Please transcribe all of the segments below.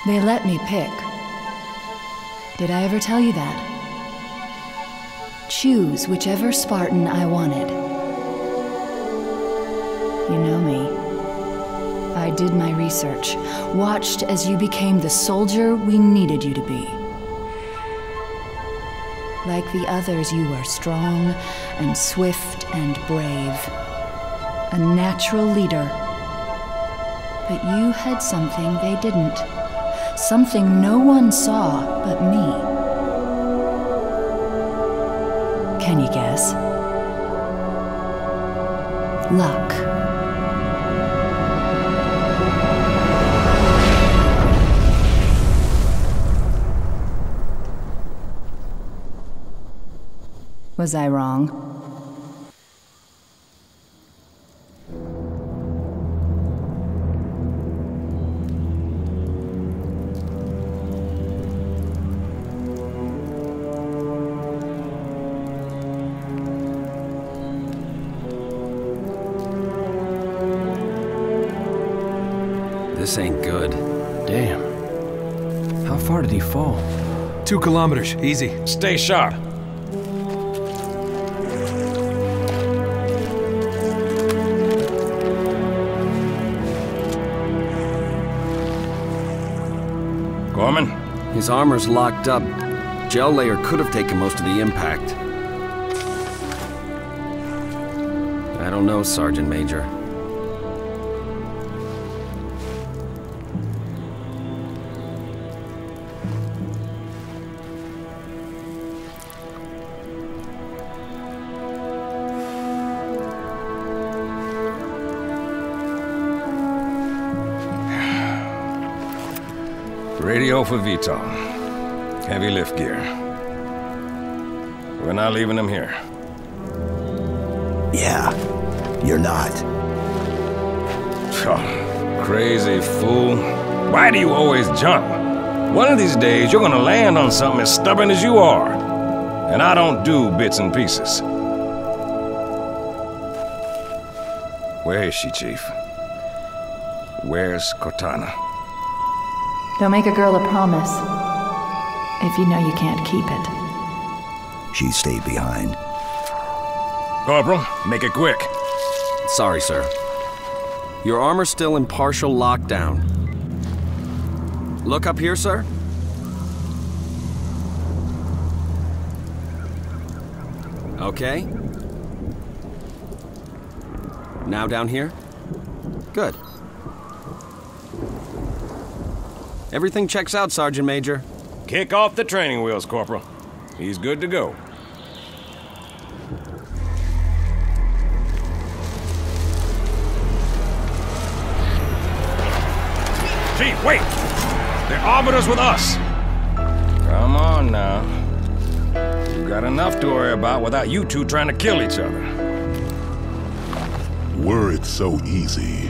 They let me pick. Did I ever tell you that? Choose whichever Spartan I wanted. You know me. I did my research, watched as you became the soldier we needed you to be. Like the others, you are strong and swift and brave. A natural leader. But you had something they didn't. Something no one saw but me. Can you guess? Luck. Was I wrong? This ain't good. Damn. How far did he fall? 2 kilometers, easy. Stay sharp. Gorman? His armor's locked up. Gel layer could have taken most of the impact. I don't know, Sergeant Major. Radio for Vital. Heavy lift gear. We're not leaving them here. Yeah, you're not. Oh, crazy fool. Why do you always jump? One of these days, you're gonna land on something as stubborn as you are. And I don't do bits and pieces. Where is she, Chief? Where's Cortana? Don't make a girl a promise if you know you can't keep it. She stayed behind. Corporal, make it quick. Sorry, sir. Your armor's still in partial lockdown. Look up here, sir. Okay. Now down here? Good. Everything checks out, Sergeant Major. Kick off the training wheels, Corporal. He's good to go. Chief, wait! They're arbiters with us! Come on now. We've got enough to worry about without you two trying to kill each other. Were it so easy.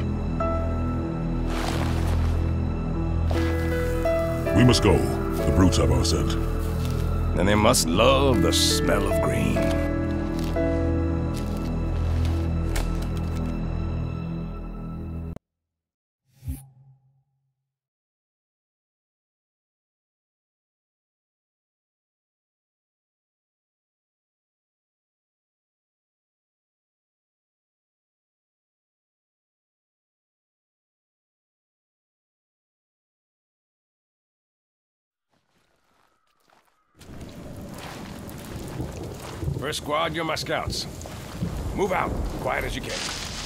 We must go. The brutes have our scent. Then they must love the smell of green. First squad, you're my scouts. Move out, quiet as you can.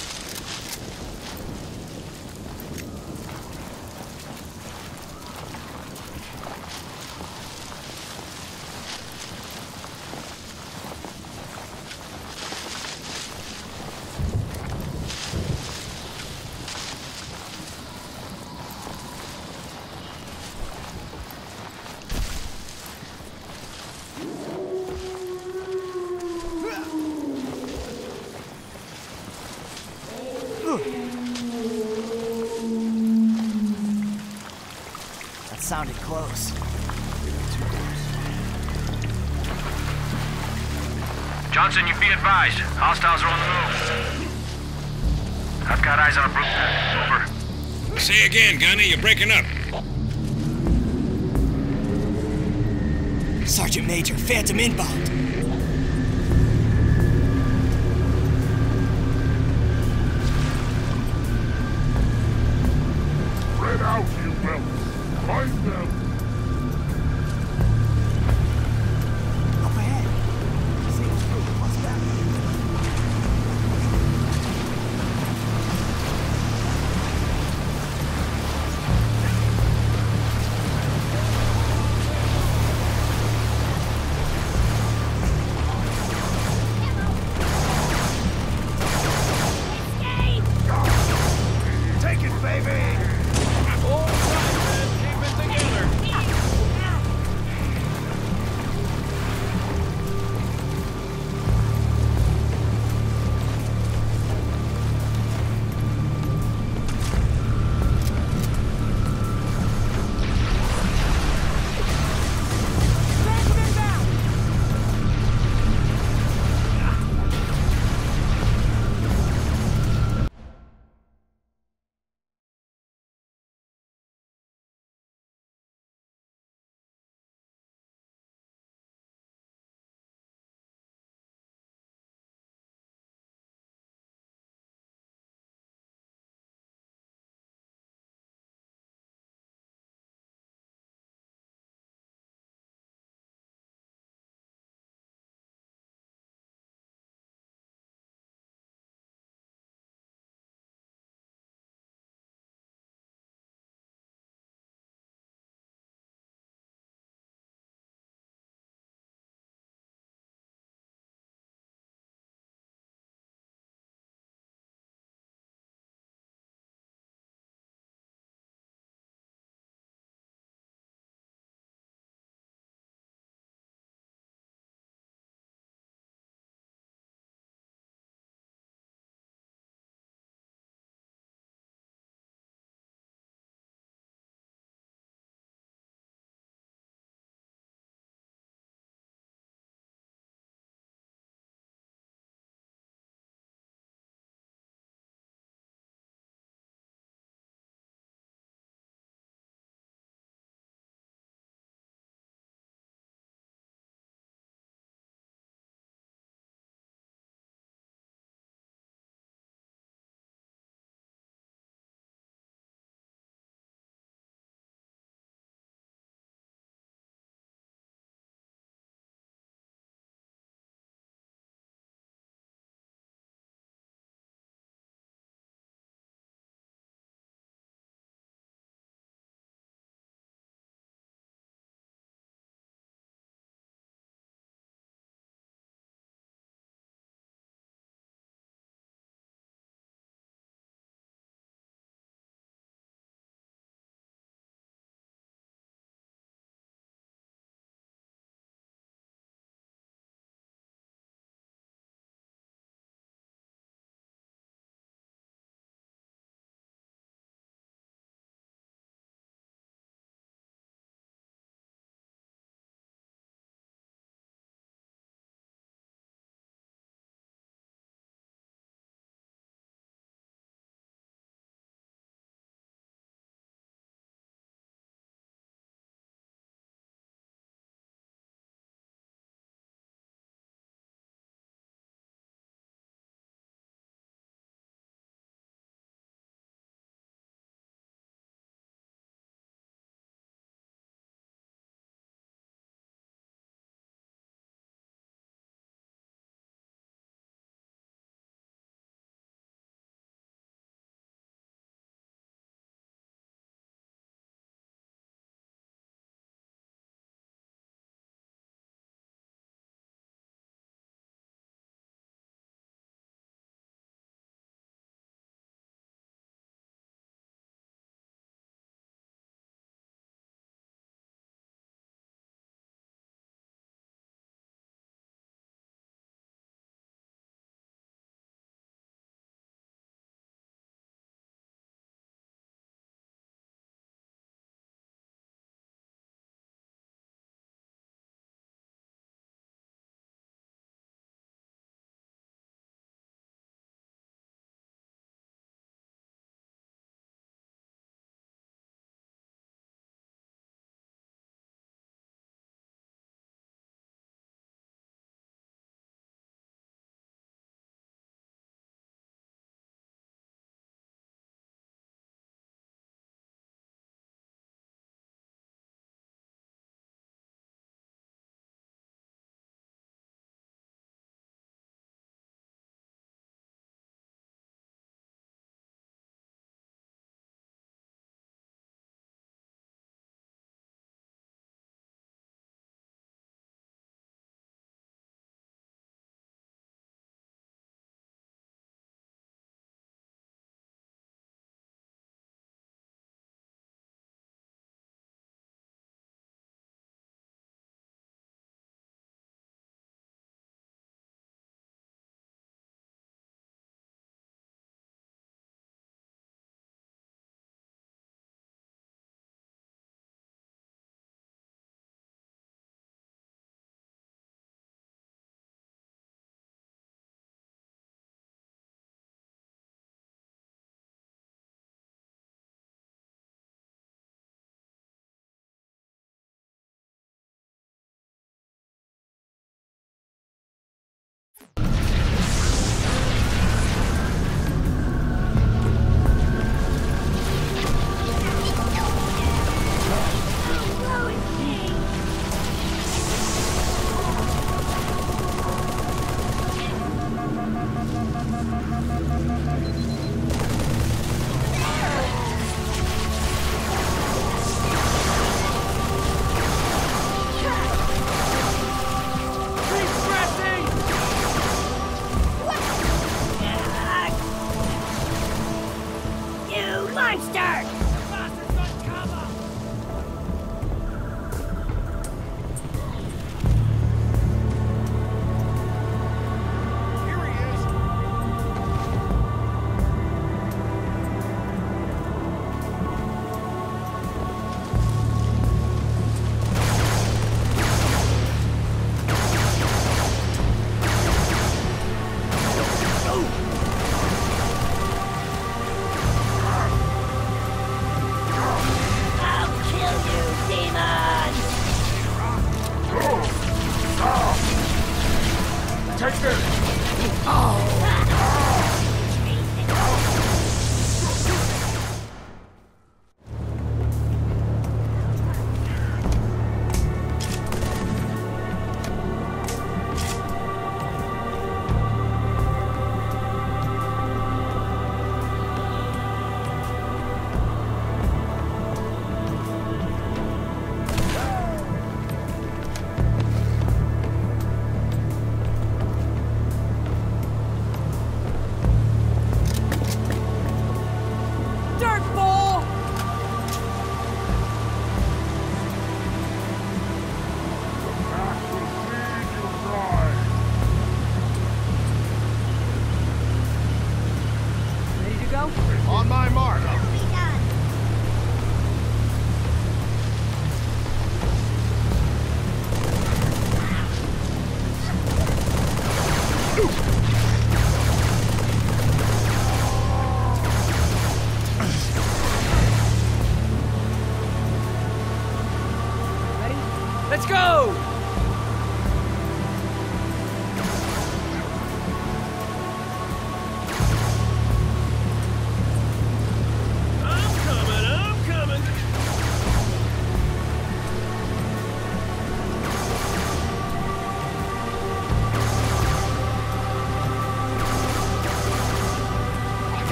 That sounded close. Johnson, you be advised. Hostiles are on the move. I've got eyes on a brute. Over. Say again, Gunny, you're breaking up. Sergeant Major, Phantom inbound. Spread out, you fellas. Find them. Up ahead. Sail's group, what's that?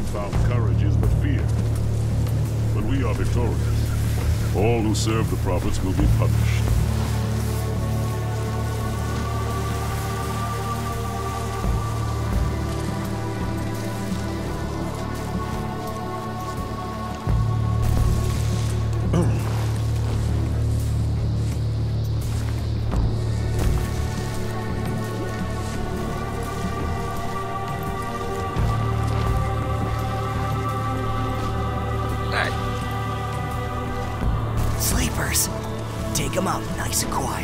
newfound courage is but fear. When we are victorious, all who serve the prophets will be punished. Sleepers. Take them out nice and quiet.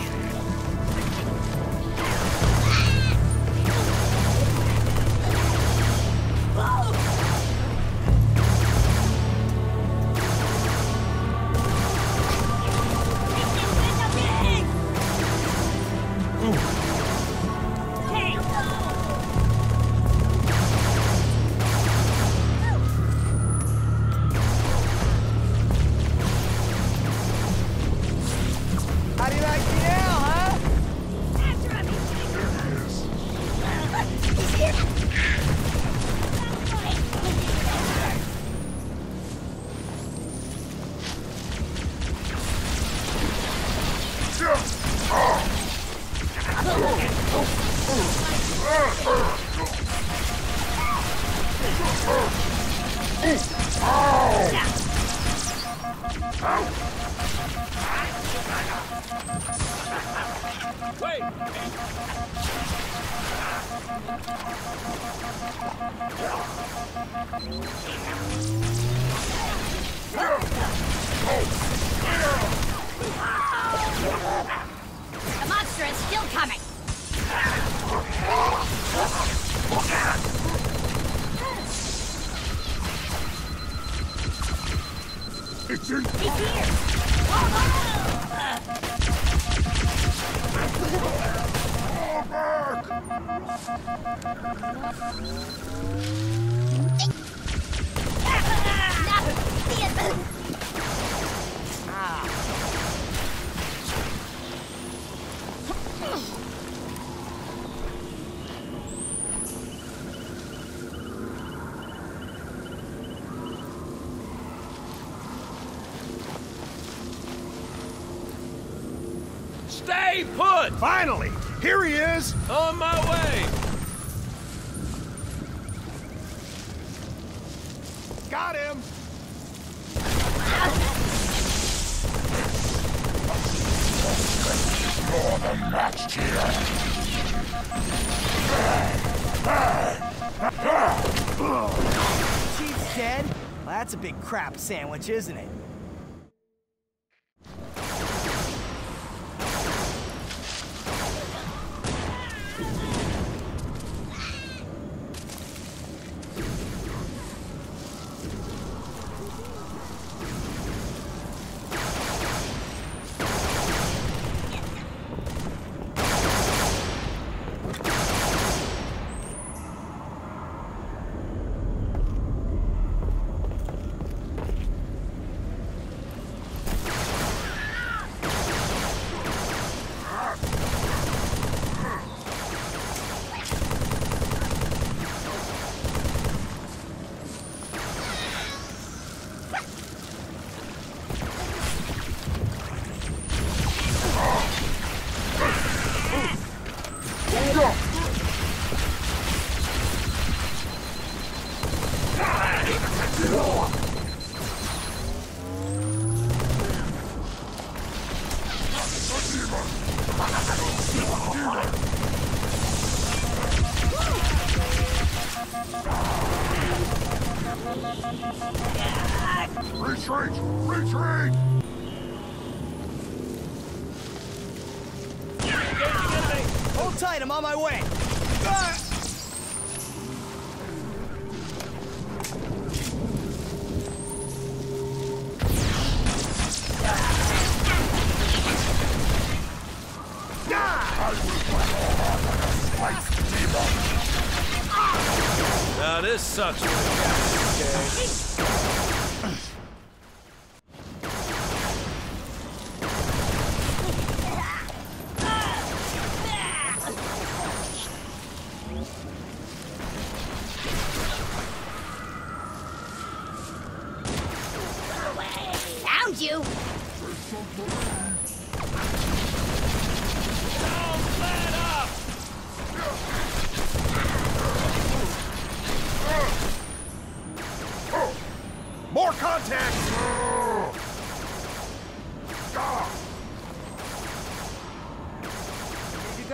How do you like me now, huh? The monster is still coming. It's in. He's here. Fall Stay put! Finally! Here he is! On my way! Got him! More than matched here. Chief's dead? Well, that's a big crap sandwich, isn't it? Retreat! Retreat! Hold tight, I'm on my way. Now this sucks.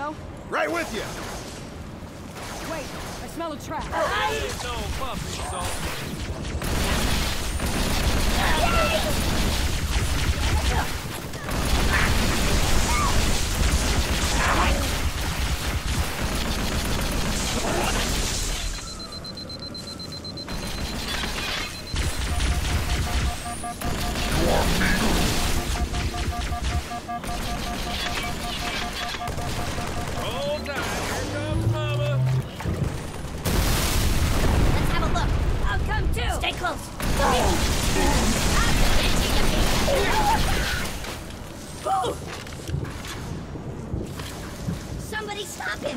go? Right with you. Wait, I smell a trap. Hold on, here comes Mama. Let's have a look. I'll come too. Stay close. I'll get you. Somebody stop him.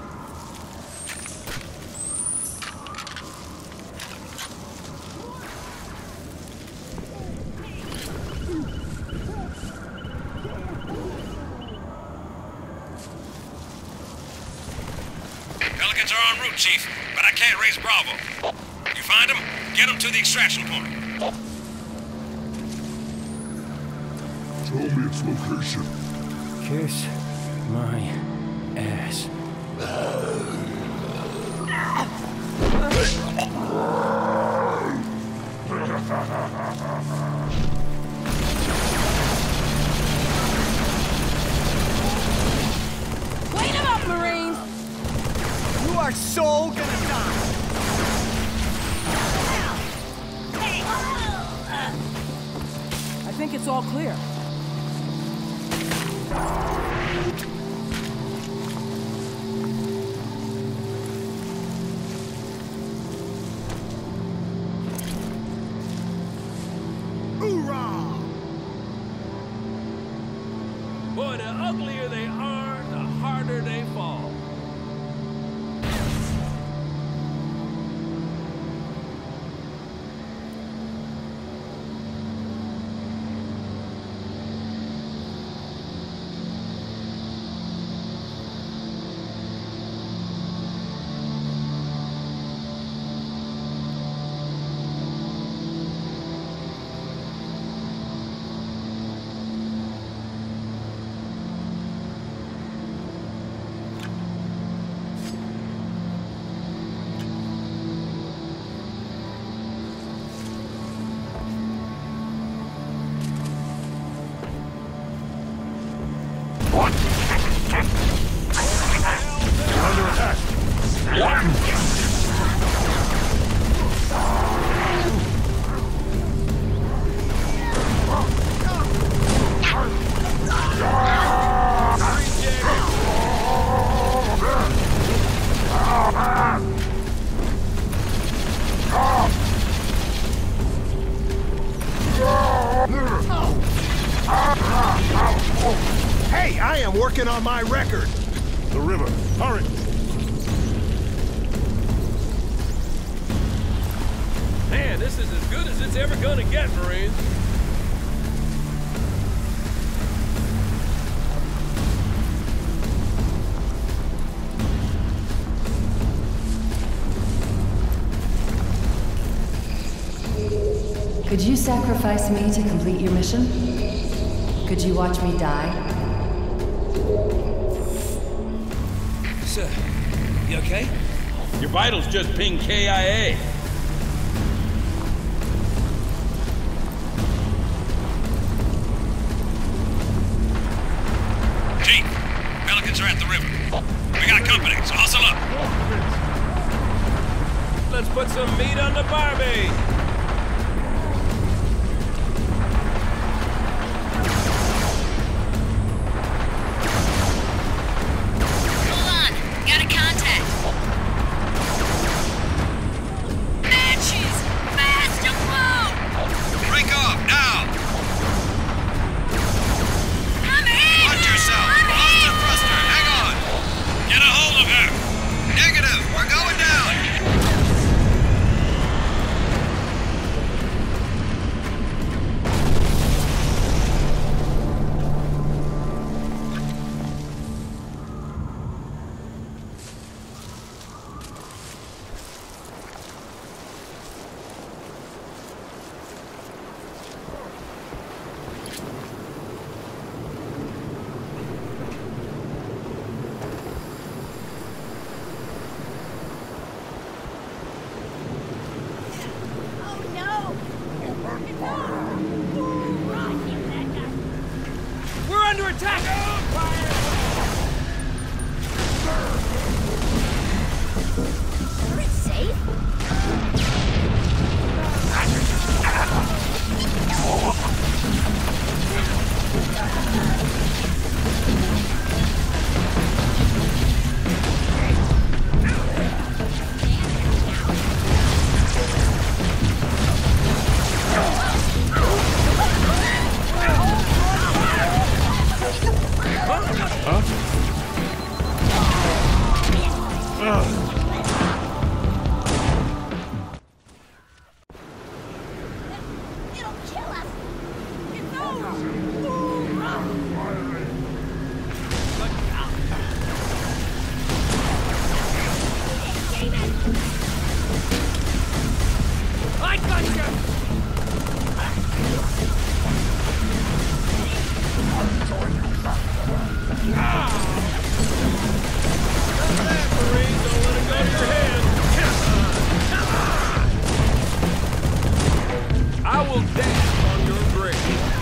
Pelicans are en route, Chief, but I can't raise Bravo. You find them, get them to the extraction point. Tell me its location. Kiss my ass. Clean him up, Marines! You are so gonna die. I think it's all clear. Hoorah! Boy, the uglier they are, the harder they fall. Hey, I am working on my record. The river. Hurry. Man, this is as good as it's ever gonna get, Marines. Could you sacrifice me to complete your mission? Could you watch me die? Sir, you okay? Your vitals just pinged KIA. Chief, Pelicans are at the river. We got company, so hustle up. Let's put some meat on the barbie. Negative! We're going down! Are it safe? It'll kill us! It's over! I got you! I will dance on your grave.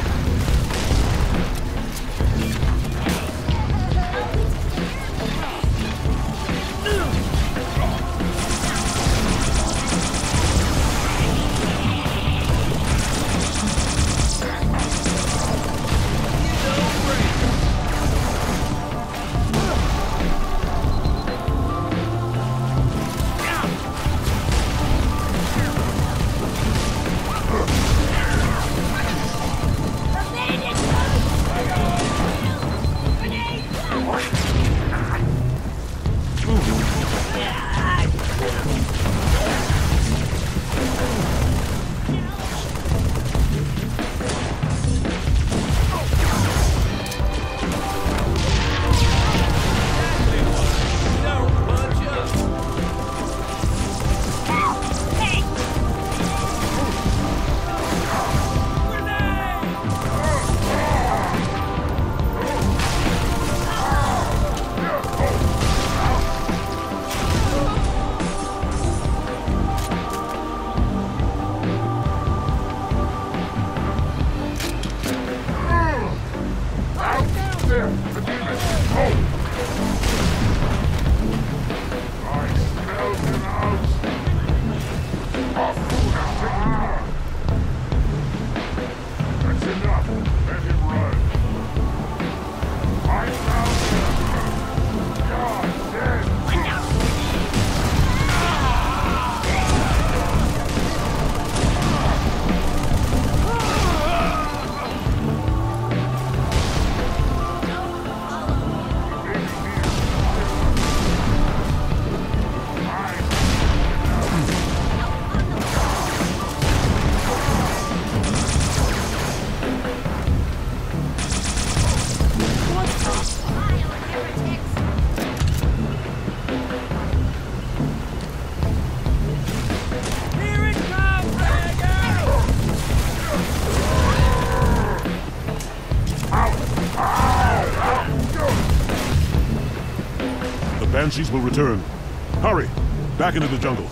Banshees will return. Hurry! Back into the jungle.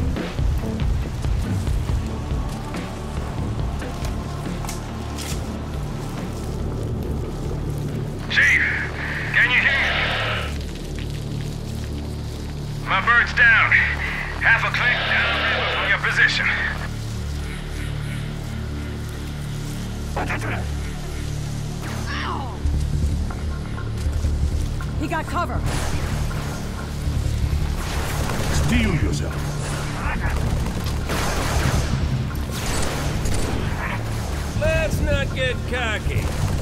Chief, can you hear me? My bird's down. Half a click downriver from your position. He got cover. Steel yourself. Let's not get cocky.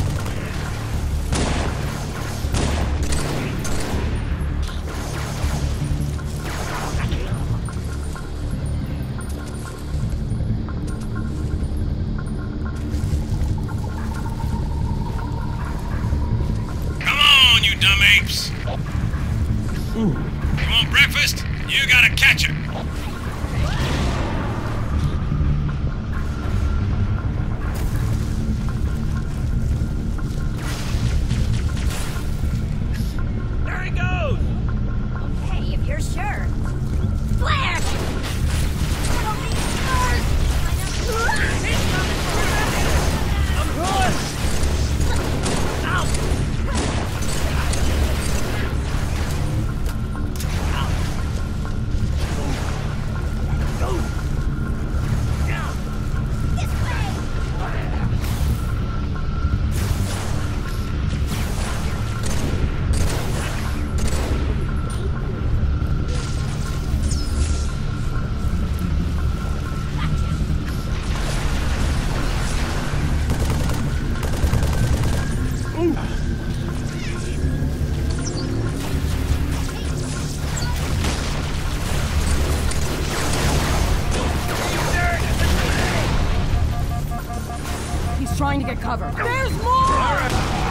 Come on, you dumb apes. You want breakfast? You gotta catch it. There he goes! Okay, if you're sure. Flare! I'm good! Ow! cover. There's more!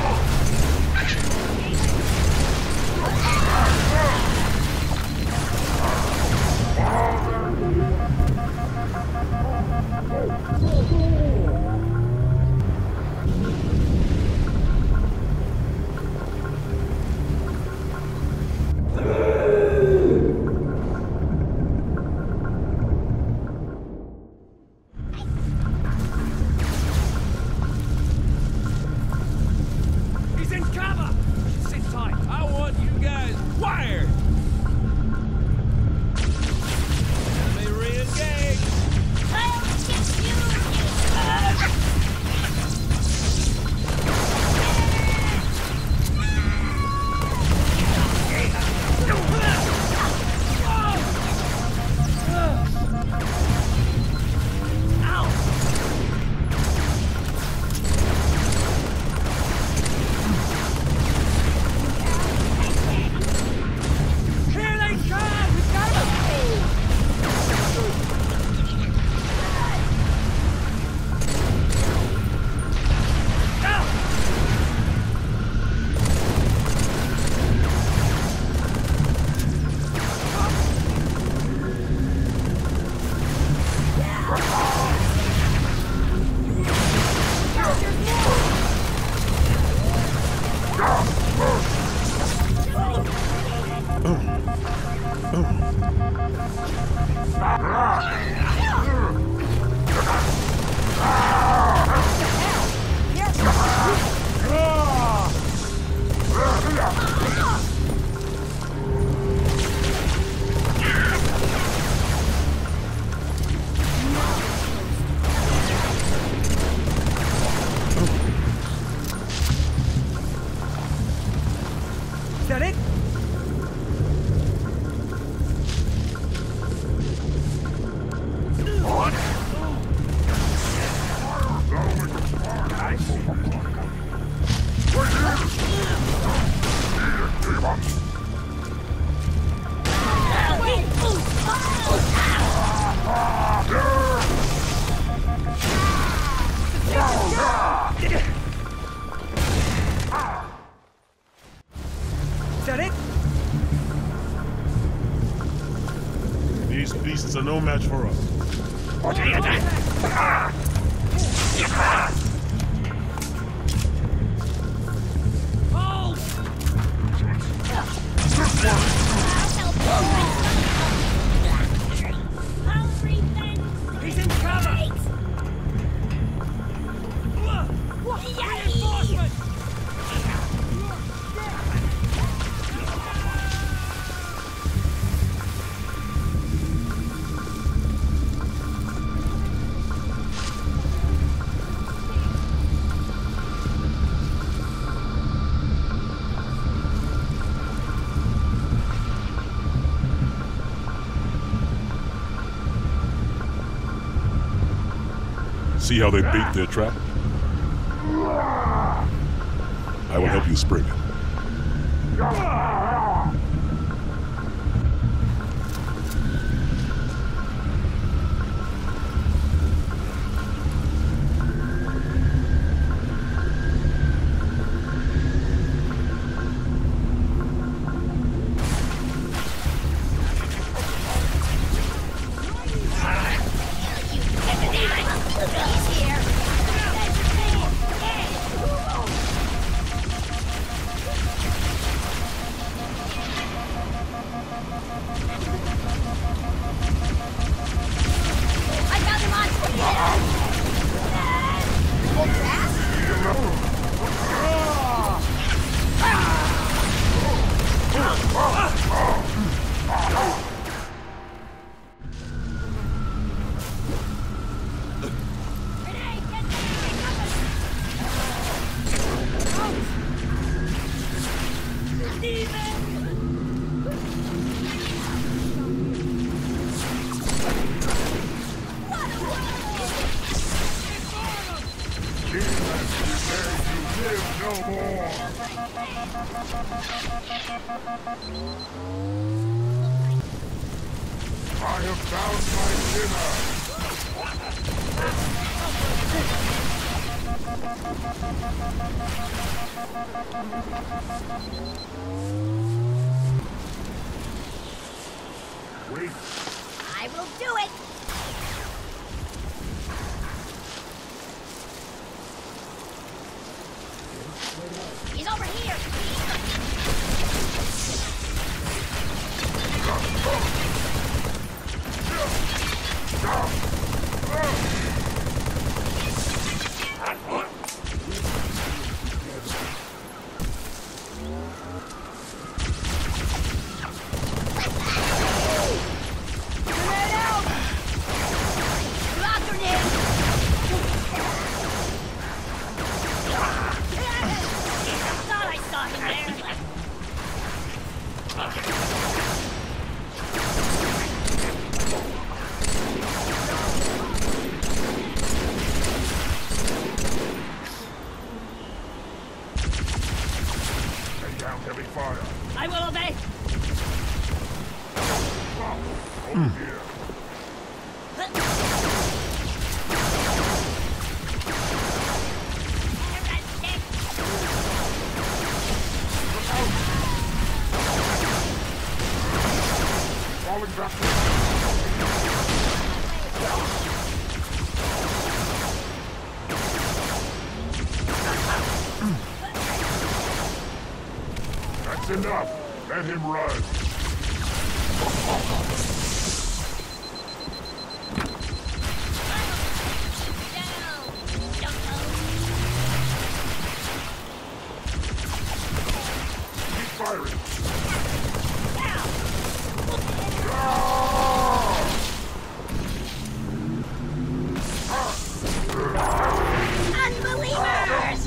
He's in cover! Sit tight. I want you guys wired! Enemy re-engage! Here they come! We got Is that it? Is that it? These beasts are no match for us. He's in cover! Reinforcement! See how they bait their trap? I will help you spring it. I have found my dinner! Wait. I will do it! He's over here! I will obey. Over here. Falling back. That's enough. Let him run. Keep firing. Unbelievers!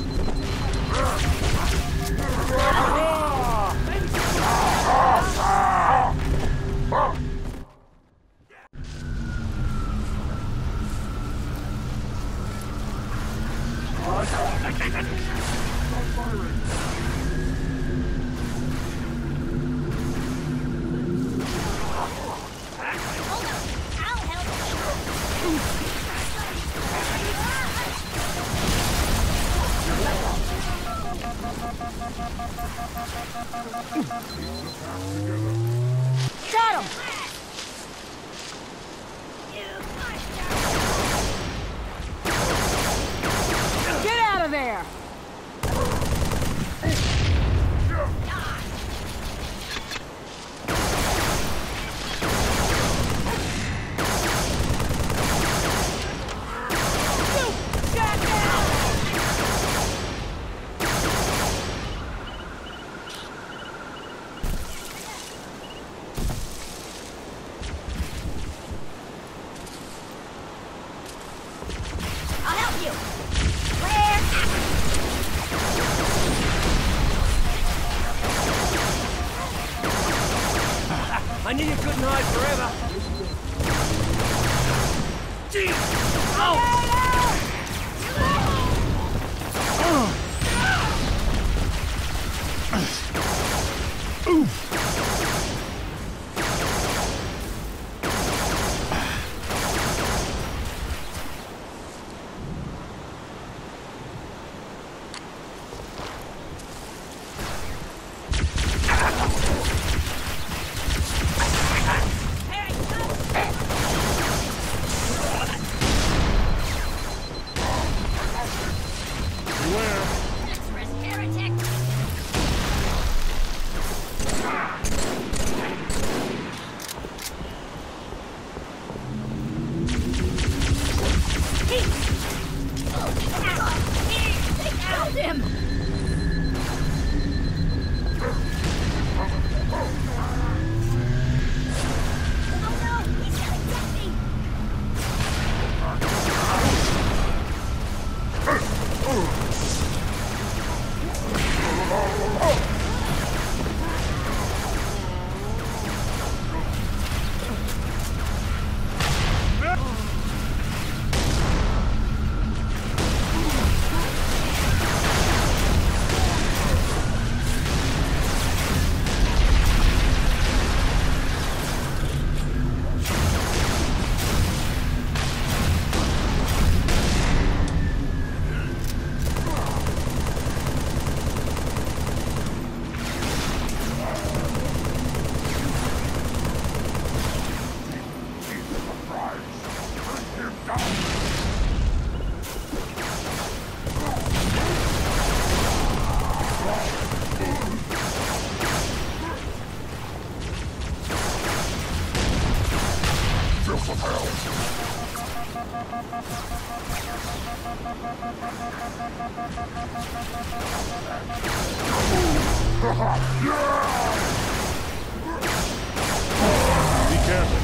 Got him! Get out of there! I'll help you! Where? I knew you couldn't hide forever. Jeez! Oh! Be careful.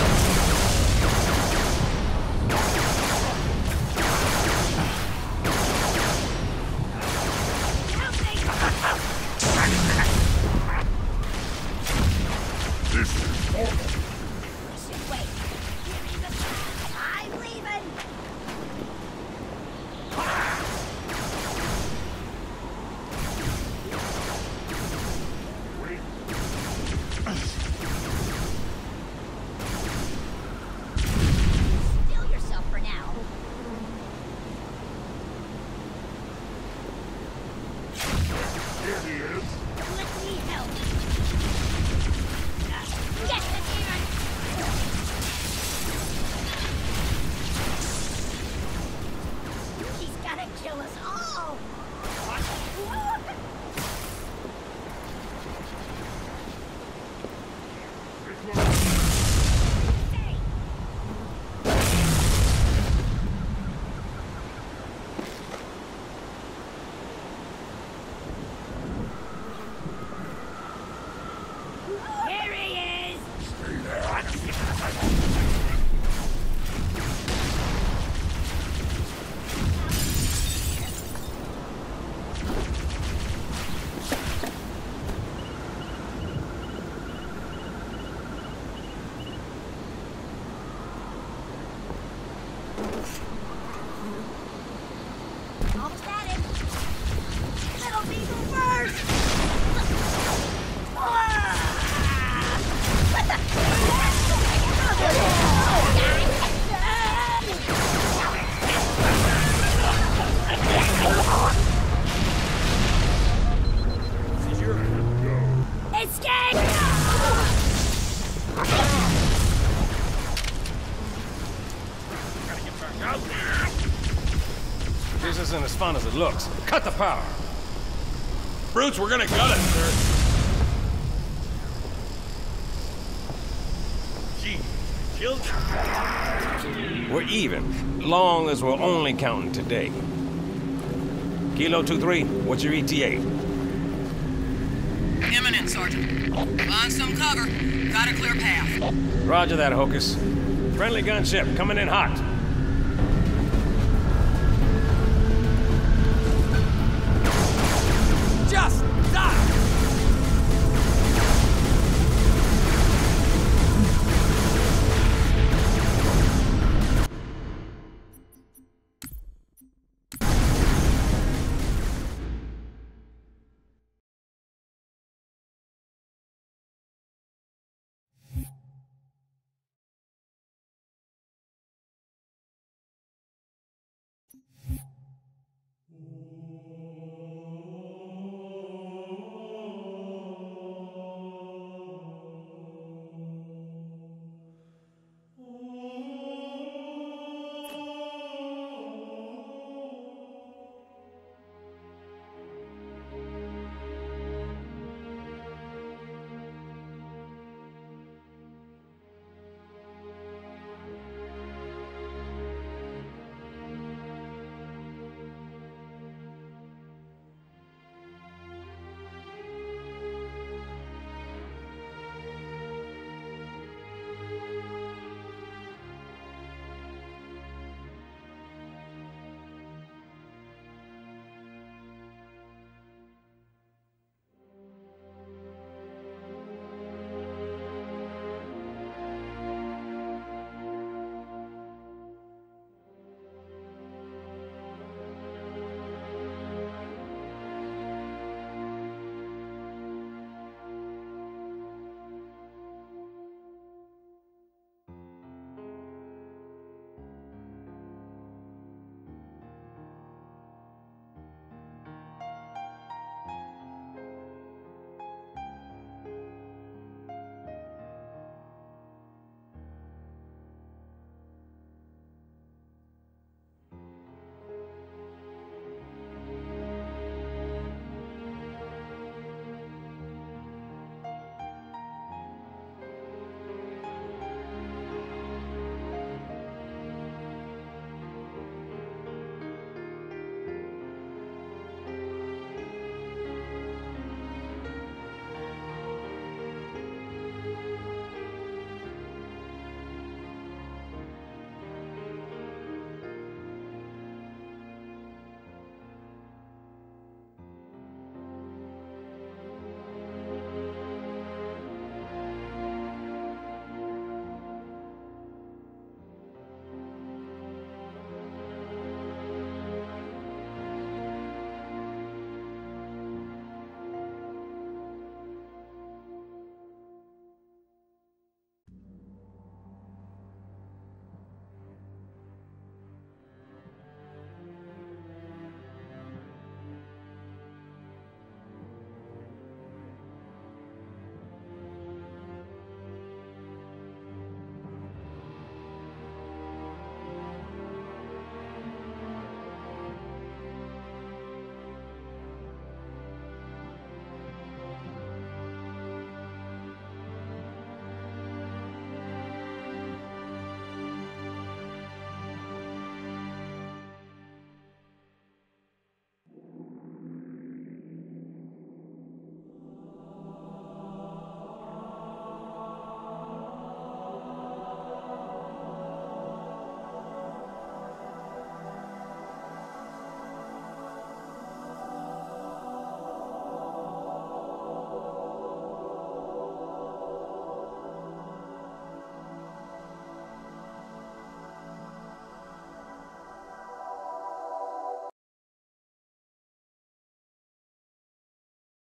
This is horrible. We should wait. Give me the time. I'm leaving. Steal yourself for now. Here he is. Let me help. Get the demon! He's gonna kill us all! Here he is! Almost at him. Little Beagle first! Escape! This isn't as fun as it looks. Cut the power. Brutes, we're gonna gut it, sir. Gee, killed him. We're even, long as we're only counting today. Kilo 2-3, what's your ETA? Imminent, Sergeant. Find some cover. Got a clear path. Roger that, Hocus. Friendly gunship coming in hot. Just die!